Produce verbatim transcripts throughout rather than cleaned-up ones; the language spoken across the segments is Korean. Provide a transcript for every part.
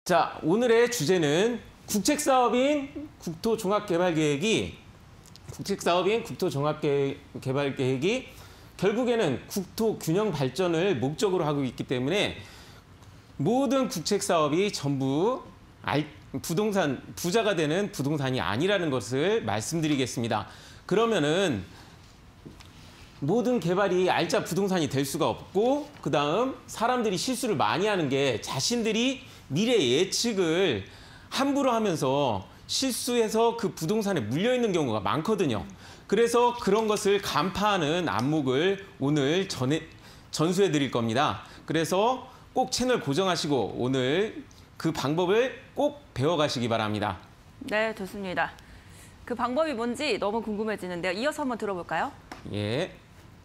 자, 오늘의 주제는 국책사업인 국토종합개발계획이 국책사업인 국토종합개발계획이 결국에는 국토균형 발전을 목적으로 하고 있기 때문에 모든 국책사업이 전부 부동산, 부자가 되는 부동산이 아니라는 것을 말씀드리겠습니다. 그러면은 모든 개발이 알짜 부동산이 될 수가 없고, 그 다음 사람들이 실수를 많이 하는 게 자신들이 미래 예측을 함부로 하면서 실수해서 그 부동산에 물려있는 경우가 많거든요. 그래서 그런 것을 간파하는 안목을 오늘 전해, 전수해 드릴 겁니다. 그래서 꼭 채널 고정하시고 오늘 그 방법을 꼭 배워가시기 바랍니다. 네, 좋습니다. 그 방법이 뭔지 너무 궁금해지는데요. 이어서 한번 들어볼까요? 예.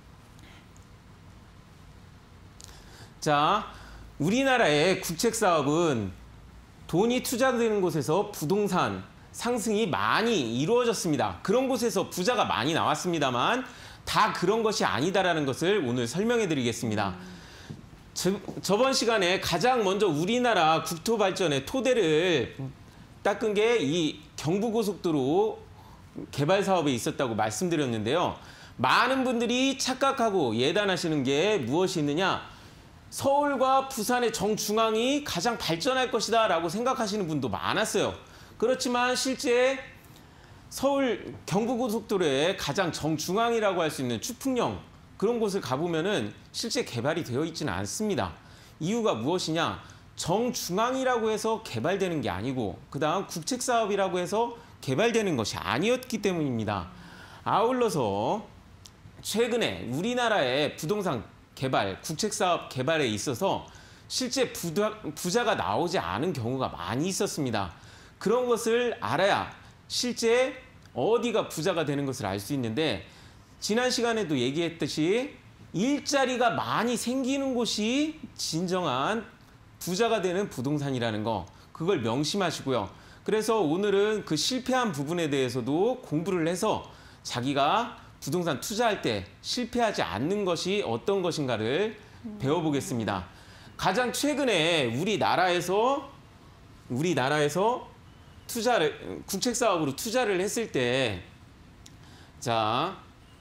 자, 우리나라의 국책사업은 돈이 투자되는 곳에서 부동산 상승이 많이 이루어졌습니다. 그런 곳에서 부자가 많이 나왔습니다만 다 그런 것이 아니다라는 것을 오늘 설명해 드리겠습니다. 저, 저번 시간에 가장 먼저 우리나라 국토 발전의 토대를 닦은 게 이 경부고속도로 개발 사업에 있었다고 말씀드렸는데요. 많은 분들이 착각하고 예단하시는 게 무엇이 있느냐? 서울과 부산의 정중앙이 가장 발전할 것이다 라고 생각하시는 분도 많았어요. 그렇지만 실제 서울 경부고속도로의 가장 정중앙이라고 할 수 있는 추풍령, 그런 곳을 가보면은 실제 개발이 되어 있지는 않습니다. 이유가 무엇이냐? 정중앙이라고 해서 개발되는 게 아니고, 그 다음 국책사업이라고 해서 개발되는 것이 아니었기 때문입니다. 아울러서 최근에 우리나라의 부동산 개발, 국책사업 개발에 있어서 실제 부자, 부자가 나오지 않은 경우가 많이 있었습니다. 그런 것을 알아야 실제 어디가 부자가 되는 것을 알 수 있는데, 지난 시간에도 얘기했듯이 일자리가 많이 생기는 곳이 진정한 부자가 되는 부동산이라는 거, 그걸 명심하시고요. 그래서 오늘은 그 실패한 부분에 대해서도 공부를 해서 자기가 부동산 투자할 때 실패하지 않는 것이 어떤 것인가를 배워보겠습니다. 가장 최근에 우리나라에서 우리나라에서 투자를 국책사업으로 투자를 했을 때, 자,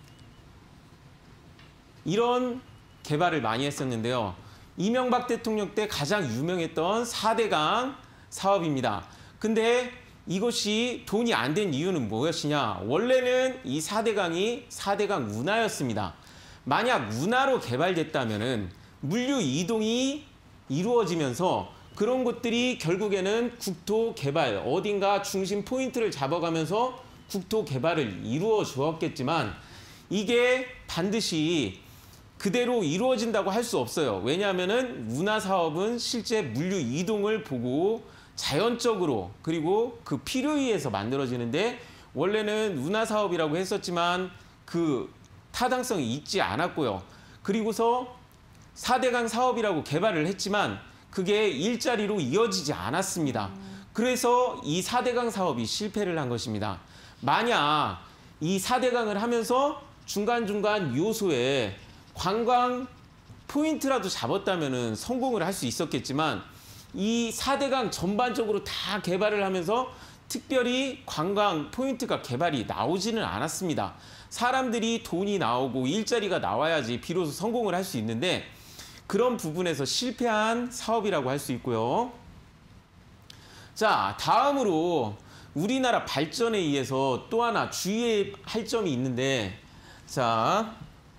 이런 개발을 많이 했었는데요. 이명박 대통령 때 가장 유명했던 사대강 사업입니다. 근데 이것이 돈이 안 된 이유는 무엇이냐? 원래는 이 사대강이 사대강 운하였습니다. 만약 운하로 개발됐다면은 물류 이동이 이루어지면서 그런 곳들이 결국에는 국토 개발, 어딘가 중심 포인트를 잡아가면서 국토 개발을 이루어 주었겠지만, 이게 반드시 그대로 이루어진다고 할 수 없어요. 왜냐하면은 운하 사업은 실제 물류 이동을 보고 자연적으로, 그리고 그 필요에 의해서 만들어지는데, 원래는 운하 사업이라고 했었지만 그 타당성이 있지 않았고요. 그리고서 사대강 사업이라고 개발을 했지만 그게 일자리로 이어지지 않았습니다. 그래서 이 사대강 사업이 실패를 한 것입니다. 만약 이 사대강을 하면서 중간중간 요소에 관광 포인트라도 잡았다면 성공을 할 수 있었겠지만, 이 사대강 전반적으로 다 개발을 하면서 특별히 관광 포인트가 개발이 나오지는 않았습니다. 사람들이 돈이 나오고 일자리가 나와야지 비로소 성공을 할 수 있는데, 그런 부분에서 실패한 사업이라고 할 수 있고요. 자, 다음으로 우리나라 발전에 의해서 또 하나 주의할 점이 있는데, 자,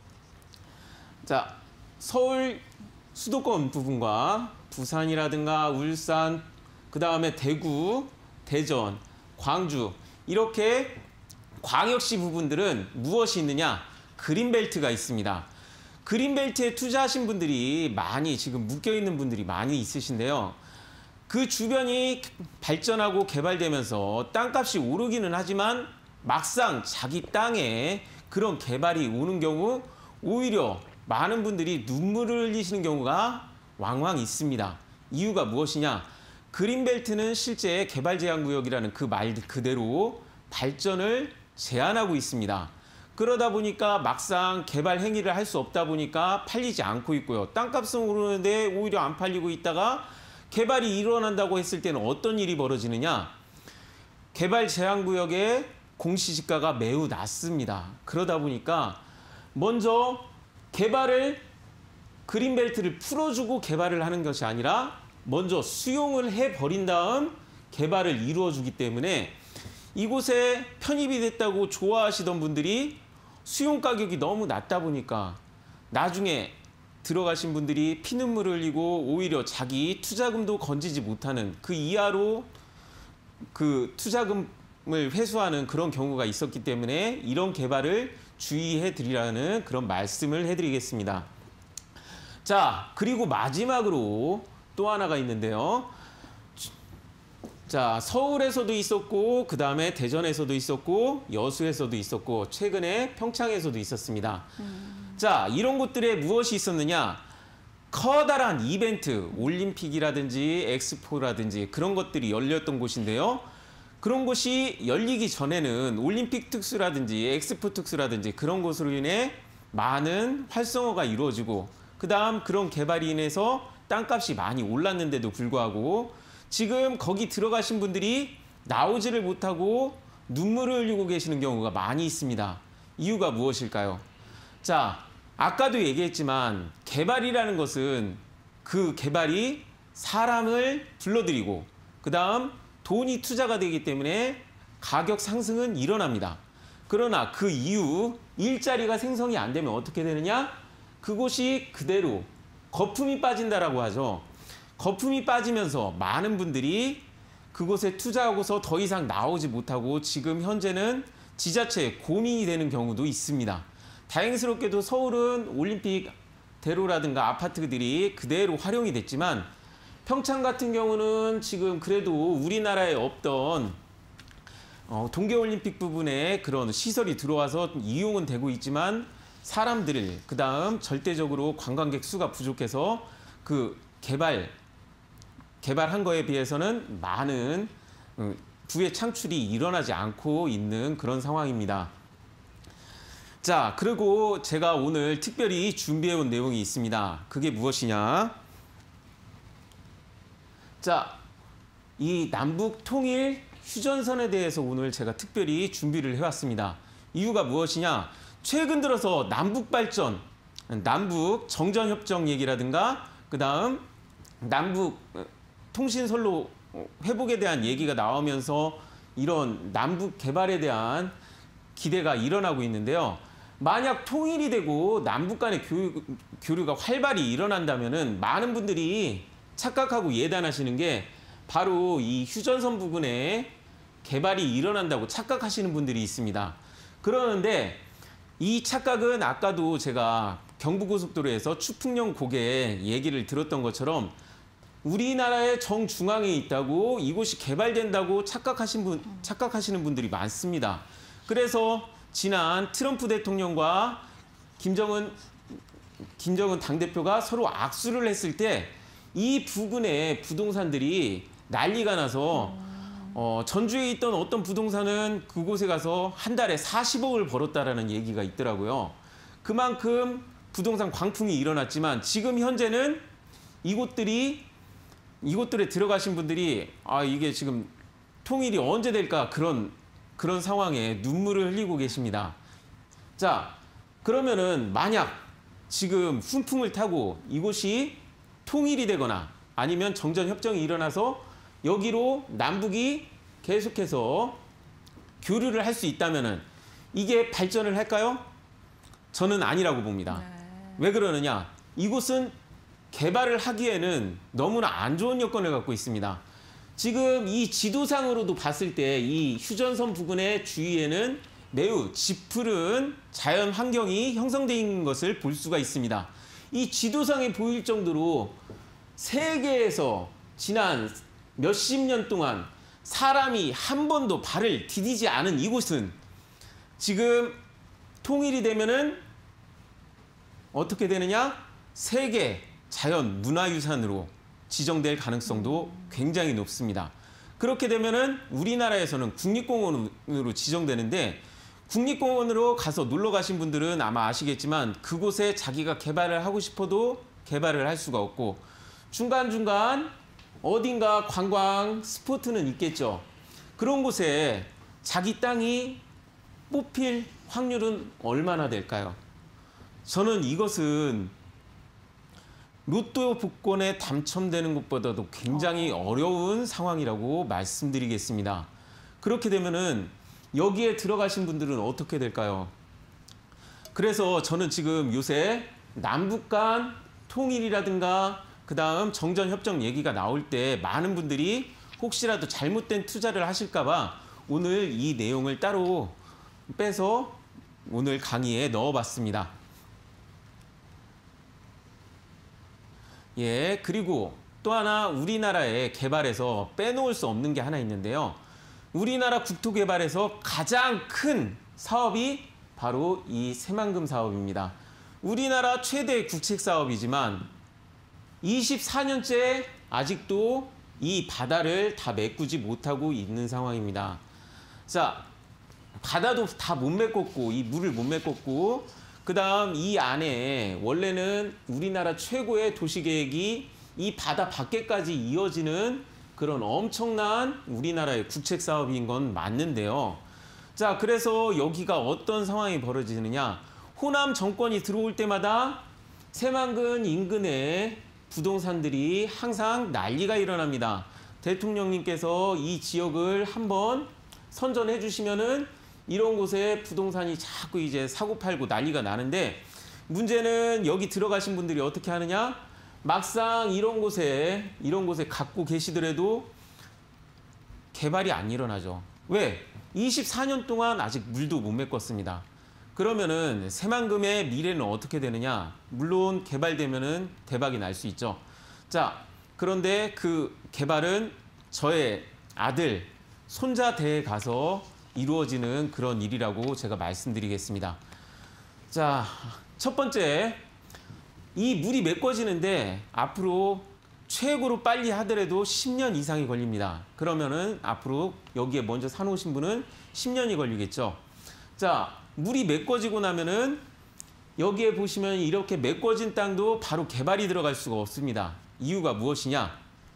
자, 서울 수도권 부분과 부산이라든가 울산, 그 다음에 대구, 대전, 광주, 이렇게 광역시 부분들은 무엇이 있느냐? 그린벨트가 있습니다. 그린벨트에 투자하신 분들이 많이 지금 묶여있는 분들이 많이 있으신데요. 그 주변이 발전하고 개발되면서 땅값이 오르기는 하지만 막상 자기 땅에 그런 개발이 오는 경우 오히려 많은 분들이 눈물을 흘리시는 경우가 왕왕 있습니다. 이유가 무엇이냐? 그린벨트는 실제 개발제한구역이라는 그 말 그대로 발전을 제한하고 있습니다. 그러다 보니까 막상 개발 행위를 할 수 없다 보니까 팔리지 않고 있고요. 땅값은 오르는데 오히려 안 팔리고 있다가 개발이 일어난다고 했을 때는 어떤 일이 벌어지느냐? 개발 제한구역의 공시지가가 매우 낮습니다. 그러다 보니까 먼저 개발을 그린벨트를 풀어주고 개발을 하는 것이 아니라 먼저 수용을 해버린 다음 개발을 이루어주기 때문에 이곳에 편입이 됐다고 좋아하시던 분들이 수용 가격이 너무 낮다 보니까 나중에 들어가신 분들이 피눈물을 흘리고 오히려 자기 투자금도 건지지 못하는 그 이하로 그 투자금을 회수하는 그런 경우가 있었기 때문에 이런 개발을 주의해 드리라는 그런 말씀을 해드리겠습니다. 자, 그리고 마지막으로 또 하나가 있는데요. 자, 서울에서도 있었고 그 다음에 대전에서도 있었고 여수에서도 있었고 최근에 평창에서도 있었습니다. 음. 자, 이런 곳들에 무엇이 있었느냐? 커다란 이벤트, 올림픽이라든지 엑스포라든지 그런 것들이 열렸던 곳인데요. 그런 곳이 열리기 전에는 올림픽 특수라든지 엑스포 특수라든지 그런 곳으로 인해 많은 활성화가 이루어지고 그 다음 그런 개발이 인해서 땅값이 많이 올랐는데도 불구하고 지금 거기 들어가신 분들이 나오지를 못하고 눈물을 흘리고 계시는 경우가 많이 있습니다. 이유가 무엇일까요? 자, 아까도 얘기했지만 개발이라는 것은 그 개발이 사람을 불러들이고 그 다음 돈이 투자가 되기 때문에 가격 상승은 일어납니다. 그러나 그 이후 일자리가 생성이 안 되면 어떻게 되느냐? 그곳이 그대로 거품이 빠진다라고 하죠. 거품이 빠지면서 많은 분들이 그곳에 투자하고서 더 이상 나오지 못하고 지금 현재는 지자체에 고민이 되는 경우도 있습니다. 다행스럽게도 서울은 올림픽 대로라든가 아파트들이 그대로 활용이 됐지만 평창 같은 경우는 지금 그래도 우리나라에 없던 어, 동계올림픽 부분에 그런 시설이 들어와서 이용은 되고 있지만 사람들, 그 다음 절대적으로 관광객 수가 부족해서 그 개발 개발한 거에 비해서는 많은 부의 창출이 일어나지 않고 있는 그런 상황입니다. 자, 그리고 제가 오늘 특별히 준비해 온 내용이 있습니다. 그게 무엇이냐? 자, 이 남북 통일 휴전선에 대해서 오늘 제가 특별히 준비를 해왔습니다. 이유가 무엇이냐? 최근 들어서 남북 발전, 남북 정전협정 얘기라든가 그 다음 남북 통신선로 회복에 대한 얘기가 나오면서 이런 남북 개발에 대한 기대가 일어나고 있는데요. 만약 통일이 되고 남북 간의 교류, 교류가 활발히 일어난다면은 많은 분들이 착각하고 예단하시는 게 바로 이 휴전선 부분에 개발이 일어난다고 착각하시는 분들이 있습니다. 그러는데 이 착각은 아까도 제가 경부고속도로에서 추풍령 고개 얘기를 들었던 것처럼 우리나라의 정중앙에 있다고 이곳이 개발된다고 착각하신 분, 착각하시는 분들이 많습니다. 그래서 지난 트럼프 대통령과 김정은, 김정은 당대표가 서로 악수를 했을 때 이 부근에 부동산들이 난리가 나서 어, 전주에 있던 어떤 부동산은 그곳에 가서 한 달에 사십억을 벌었다라는 얘기가 있더라고요. 그만큼 부동산 광풍이 일어났지만 지금 현재는 이곳들이 이곳들에 들어가신 분들이 아 이게 지금 통일이 언제 될까 그런 그런 상황에 눈물을 흘리고 계십니다. 자, 그러면은 만약 지금 훈풍을 타고 이곳이 통일이 되거나 아니면 정전협정이 일어나서 여기로 남북이 계속해서 교류를 할 수 있다면은 이게 발전을 할까요? 저는 아니라고 봅니다. 네. 왜 그러느냐? 이곳은 개발을 하기에는 너무나 안 좋은 여건을 갖고 있습니다. 지금 이 지도상으로도 봤을 때 이 휴전선 부근의 주위에는 매우 짙푸른 자연 환경이 형성되어 있는 것을 볼 수가 있습니다. 이 지도상에 보일 정도로 세계에서 지난 몇십 년 동안 사람이 한 번도 발을 디디지 않은 이곳은 지금 통일이 되면은 어떻게 되느냐? 세계 자연 문화유산으로 지정될 가능성도 굉장히 높습니다. 그렇게 되면은 우리나라에서는 국립공원으로 지정되는데 국립공원으로 가서 놀러 가신 분들은 아마 아시겠지만 그곳에 자기가 개발을 하고 싶어도 개발을 할 수가 없고 중간중간 어딘가 관광 스포트는 있겠죠. 그런 곳에 자기 땅이 뽑힐 확률은 얼마나 될까요? 저는 이것은 로또 복권에 당첨되는 것보다도 굉장히 어려운 상황이라고 말씀드리겠습니다. 그렇게 되면은 여기에 들어가신 분들은 어떻게 될까요? 그래서 저는 지금 요새 남북 간 통일이라든가 그 다음 정전협정 얘기가 나올 때 많은 분들이 혹시라도 잘못된 투자를 하실까 봐 오늘 이 내용을 따로 빼서 오늘 강의에 넣어봤습니다. 예, 그리고 또 하나 우리나라의 개발에서 빼놓을 수 없는 게 하나 있는데요. 우리나라 국토개발에서 가장 큰 사업이 바로 이 새만금 사업입니다. 우리나라 최대 국책 사업이지만 이십사 년째 아직도 이 바다를 다 메꾸지 못하고 있는 상황입니다. 자, 바다도 다 못 메꿨고 이 물을 못 메꿨고 그 다음 이 안에 원래는 우리나라 최고의 도시계획이 이 바다 밖에까지 이어지는 그런 엄청난 우리나라의 국책 사업인 건 맞는데요. 자, 그래서 여기가 어떤 상황이 벌어지느냐. 호남 정권이 들어올 때마다 새만금 인근에 부동산들이 항상 난리가 일어납니다. 대통령님께서 이 지역을 한번 선전해 주시면은 이런 곳에 부동산이 자꾸 이제 사고팔고 난리가 나는데 문제는 여기 들어가신 분들이 어떻게 하느냐? 막상 이런 곳에 이런 곳에 갖고 계시더라도 개발이 안 일어나죠. 왜? 이십사 년 동안 아직 물도 못 메꿨습니다. 그러면은 새만금의 미래는 어떻게 되느냐? 물론 개발되면은 대박이 날 수 있죠. 자, 그런데 그 개발은 저의 아들, 손자 대에 가서 이루어지는 그런 일이라고 제가 말씀드리겠습니다. 자, 첫 번째, 이 물이 메꿔지는데 앞으로 최고로 빨리 하더라도 십 년 이상이 걸립니다. 그러면은 앞으로 여기에 먼저 사놓으신 분은 십 년이 걸리겠죠. 자, 물이 메꿔지고 나면은 여기에 보시면 이렇게 메꿔진 땅도 바로 개발이 들어갈 수가 없습니다. 이유가 무엇이냐?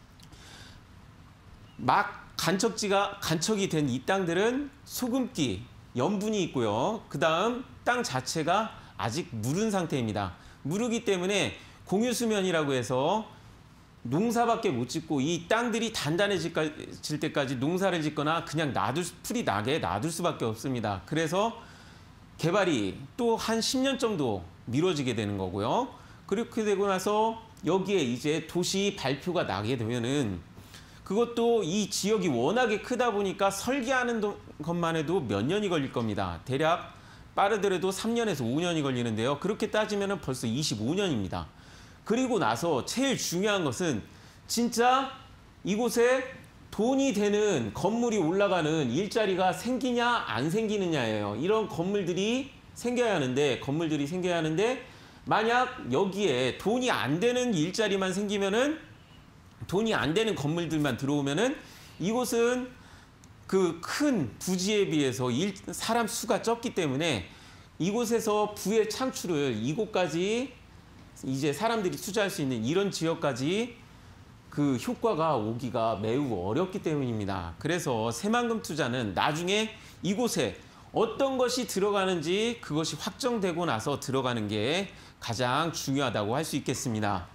막 간척지가 간척이 된 이 땅들은 소금기, 염분이 있고요. 그 다음 땅 자체가 아직 무른 상태입니다. 무르기 때문에 공유수면이라고 해서 농사밖에 못 짓고 이 땅들이 단단해질 때까지 농사를 짓거나 그냥 놔둘, 풀이 나게 놔둘 수밖에 없습니다. 그래서 개발이 또 한 십 년 정도 미뤄지게 되는 거고요. 그렇게 되고 나서 여기에 이제 도시 발표가 나게 되면은 그것도 이 지역이 워낙에 크다 보니까 설계하는 것만 해도 몇 년이 걸릴 겁니다. 대략 빠르더라도 삼 년에서 오 년이 걸리는데요. 그렇게 따지면 벌써 이십오 년입니다. 그리고 나서 제일 중요한 것은 진짜 이곳에 돈이 되는 건물이 올라가는 일자리가 생기냐 안 생기느냐예요. 이런 건물들이 생겨야 하는데 건물들이 생겨야 하는데 만약 여기에 돈이 안 되는 일자리만 생기면은 돈이 안 되는 건물들만 들어오면은 이곳은 그 큰 부지에 비해서 일, 사람 수가 적기 때문에 이곳에서 부의 창출을 이곳까지 이제 사람들이 투자할 수 있는 이런 지역까지 그 효과가 오기가 매우 어렵기 때문입니다. 그래서 새만금 투자는 나중에 이곳에 어떤 것이 들어가는지 그것이 확정되고 나서 들어가는 게 가장 중요하다고 할 수 있겠습니다.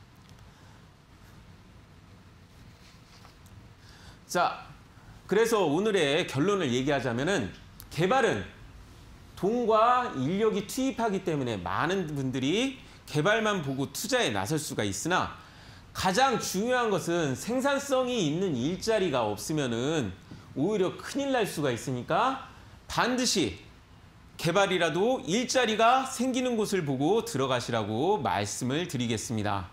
자, 그래서 오늘의 결론을 얘기하자면은 개발은 돈과 인력이 투입하기 때문에 많은 분들이 개발만 보고 투자에 나설 수가 있으나 가장 중요한 것은 생산성이 있는 일자리가 없으면은 오히려 큰일 날 수가 있으니까 반드시 개발이라도 일자리가 생기는 곳을 보고 들어가시라고 말씀을 드리겠습니다.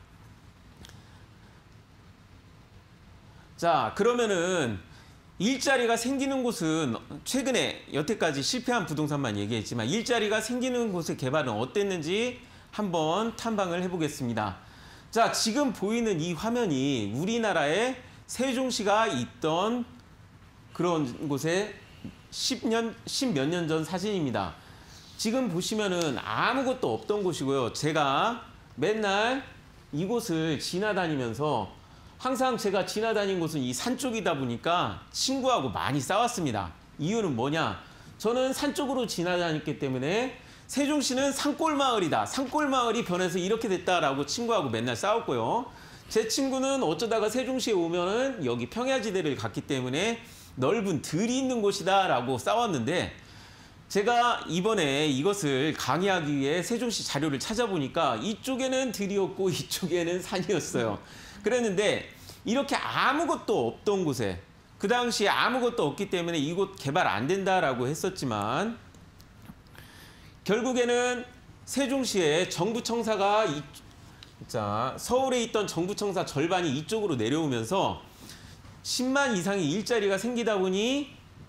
자, 그러면은 일자리가 생기는 곳은 최근에 여태까지 실패한 부동산만 얘기했지만 일자리가 생기는 곳의 개발은 어땠는지 한번 탐방을 해보겠습니다. 자, 지금 보이는 이 화면이 우리나라의 세종시가 있던 그런 곳의 십 년, 십몇 년 전 사진입니다. 지금 보시면은 아무것도 없던 곳이고요. 제가 맨날 이곳을 지나다니면서 항상 제가 지나다닌 곳은 이 산 쪽이다 보니까 친구하고 많이 싸웠습니다. 이유는 뭐냐? 저는 산 쪽으로 지나다녔기 때문에 세종시는 산골마을이다. 산골마을이 변해서 이렇게 됐다라고 친구하고 맨날 싸웠고요. 제 친구는 어쩌다가 세종시에 오면은 여기 평야지대를 갔기 때문에 넓은 들이 있는 곳이다라고 싸웠는데, 제가 이번에 이것을 강의하기 위해 세종시 자료를 찾아보니까 이쪽에는 들이었고 이쪽에는 산이었어요. 그랬는데 이렇게 아무것도 없던 곳에, 그 당시에 아무것도 없기 때문에 이곳 개발 안 된다라고 했었지만, 결국에는 세종시에 정부청사가 이, 자, 서울에 있던 정부청사 절반이 이쪽으로 내려오면서 십만 이상의 일자리가 생기다 보니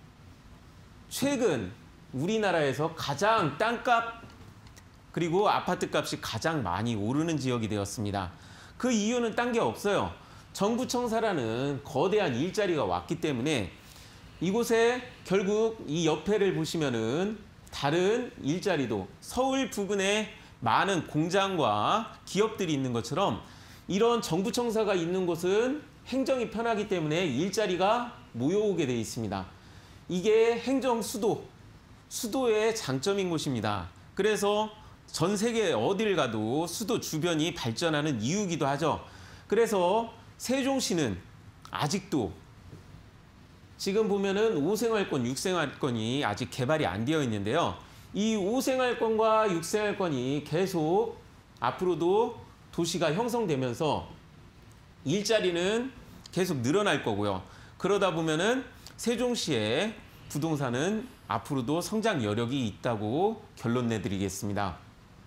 최근 우리나라에서 가장 땅값 그리고 아파트값이 가장 많이 오르는 지역이 되었습니다. 그 이유는 딴 게 없어요. 정부청사라는 거대한 일자리가 왔기 때문에 이곳에 결국 이 옆에를 보시면은 다른 일자리도 서울 부근에 많은 공장과 기업들이 있는 것처럼 이런 정부청사가 있는 곳은 행정이 편하기 때문에 일자리가 모여오게 되어 있습니다. 이게 행정 수도, 수도의 장점인 곳입니다. 그래서 전 세계 어딜 가도 수도 주변이 발전하는 이유이기도 하죠. 그래서 세종시는 아직도 지금 보면은 오생활권, 육생활권이 아직 개발이 안 되어 있는데요. 이 오생활권과 육생활권이 계속 앞으로도 도시가 형성되면서 일자리는 계속 늘어날 거고요. 그러다 보면은 세종시의 부동산은 앞으로도 성장 여력이 있다고 결론 내드리겠습니다.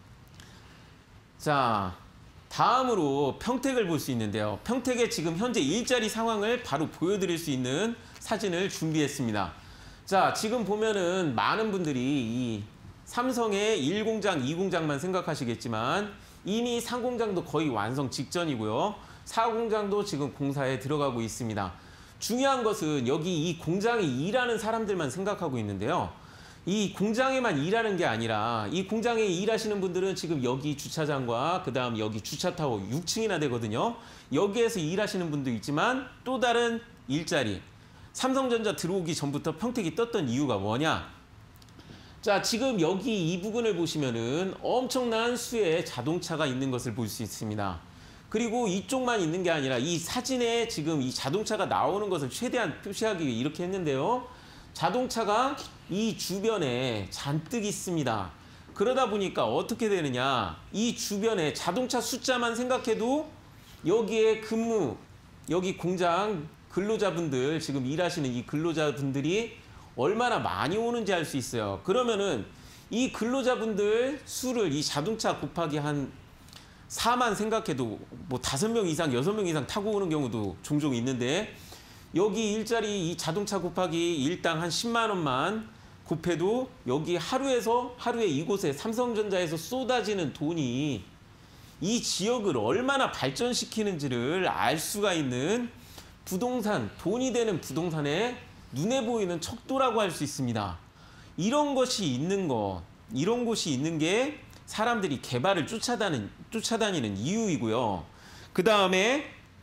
자, 다음으로 평택을 볼 수 있는데요. 평택의 지금 현재 일자리 상황을 바로 보여드릴 수 있는 사진을 준비했습니다. 자, 지금 보면은 많은 분들이 이 삼성의 일 공장, 이 공장만 생각하시겠지만 이미 삼 공장도 거의 완성 직전이고요. 사 공장도 지금 공사에 들어가고 있습니다. 중요한 것은 여기 이 공장에 일하는 사람들만 생각하고 있는데요. 이 공장에만 일하는 게 아니라 이 공장에 일하시는 분들은 지금 여기 주차장과 그 다음 여기 주차타워 육 층이나 되거든요. 여기에서 일하시는 분도 있지만 또 다른 일자리, 삼성전자 들어오기 전부터 평택이 떴던 이유가 뭐냐? 자, 지금 여기 이 부분을 보시면은 엄청난 수의 자동차가 있는 것을 볼 수 있습니다. 그리고 이쪽만 있는 게 아니라 이 사진에 지금 이 자동차가 나오는 것을 최대한 표시하기 위해 이렇게 했는데요. 자동차가 이 주변에 잔뜩 있습니다. 그러다 보니까 어떻게 되느냐? 이 주변에 자동차 숫자만 생각해도 여기에 근무, 여기 공장 근로자분들, 지금 일하시는 이 근로자분들이 얼마나 많이 오는지 알 수 있어요. 그러면은 이 근로자분들 수를 이 자동차 곱하기 한 사만 생각해도 뭐 다섯 명 이상, 여섯 명 이상 타고 오는 경우도 종종 있는데, 여기 일자리 이 자동차 곱하기 일당 한 십만 원만 곱해도 여기 하루에서 하루에 이곳에 삼성전자에서 쏟아지는 돈이 이 지역을 얼마나 발전시키는지를 알 수가 있는 부동산, 돈이 되는 부동산의 눈에 보이는 척도라고 할 수 있습니다. 이런 것이 있는 것, 이런 곳이 있는 게 사람들이 개발을 쫓아다니는, 쫓아다니는 이유이고요. 그 다음에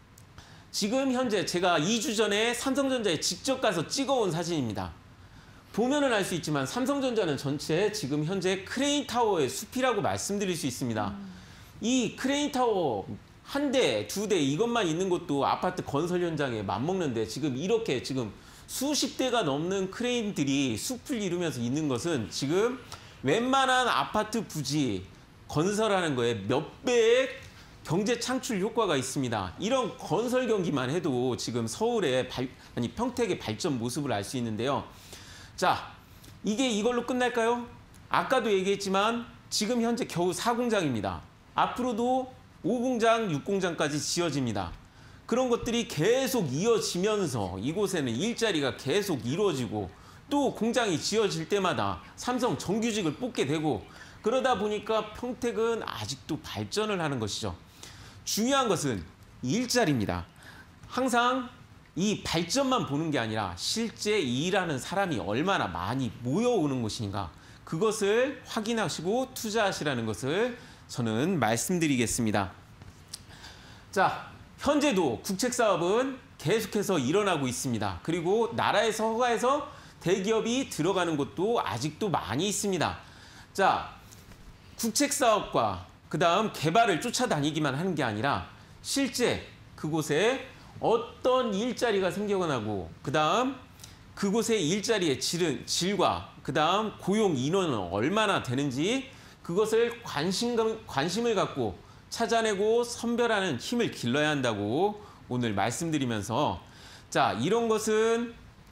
지금 현재 제가 이 주 전에 삼성전자에 직접 가서 찍어온 사진입니다. 보면은 알 수 있지만 삼성전자는 전체 지금 현재 크레인타워의 숲이라고 말씀드릴 수 있습니다. 음. 이 크레인타워 한 대, 두 대 이것만 있는 것도 아파트 건설 현장에 맞먹는데, 지금 이렇게 지금 수십 대가 넘는 크레인들이 숲을 이루면서 있는 것은 지금 웬만한 아파트 부지 건설하는 거에 몇 배의 경제 창출 효과가 있습니다. 이런 건설 경기만 해도 지금 서울의 발, 아니 평택의 발전 모습을 알 수 있는데요. 자, 이게 이걸로 끝날까요? 아까도 얘기했지만 지금 현재 겨우 사 공장입니다. 앞으로도 오 공장, 육 공장까지 지어집니다. 그런 것들이 계속 이어지면서 이곳에는 일자리가 계속 이루어지고 또 공장이 지어질 때마다 삼성 정규직을 뽑게 되고, 그러다 보니까 평택은 아직도 발전을 하는 것이죠. 중요한 것은 일자리입니다. 항상 이 발전만 보는 게 아니라 실제 일하는 사람이 얼마나 많이 모여오는 것인가, 그것을 확인하시고 투자하시라는 것을 저는 말씀드리겠습니다. 자, 현재도 국책 사업은 계속해서 일어나고 있습니다. 그리고 나라에서 허가해서 대기업이 들어가는 곳도 아직도 많이 있습니다. 자, 국책 사업과 그다음 개발을 쫓아다니기만 하는 게 아니라 실제 그곳에 어떤 일자리가 생겨나고 그다음 그곳의 일자리의 질은, 질과 그다음 고용 인원은 얼마나 되는지 그것을 관심, 관심을 갖고 찾아내고 선별하는 힘을 길러야 한다고 오늘 말씀드리면서 자, 이런 것은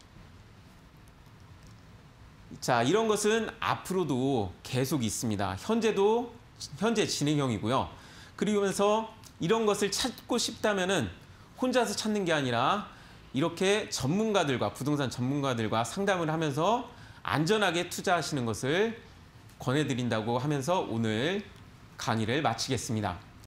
자, 이런 것은 앞으로도 계속 있습니다. 현재도 현재 진행형이고요. 그러면서 이런 것을 찾고 싶다면은 혼자서 찾는 게 아니라 이렇게 전문가들과 부동산 전문가들과 상담을 하면서 안전하게 투자하시는 것을 권해드린다고 하면서 오늘 강의를 마치겠습니다.